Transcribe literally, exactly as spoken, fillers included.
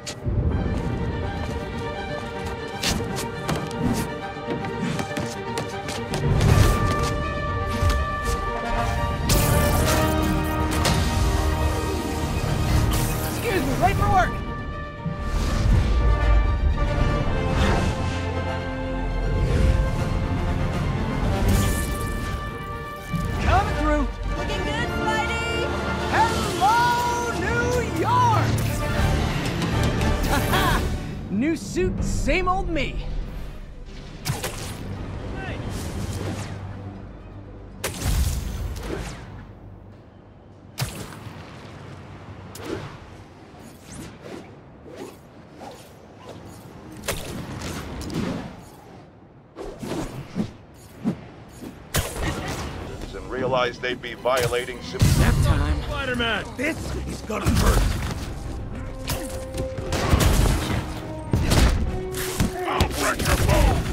Excuse me, late for work! Coming through! Looking good, Spidey! Hello, New York! Haha! New suit, same old me. And realized they'd be violating some... Nap time. Spider-Man! This is gonna hurt! I'll break your bones!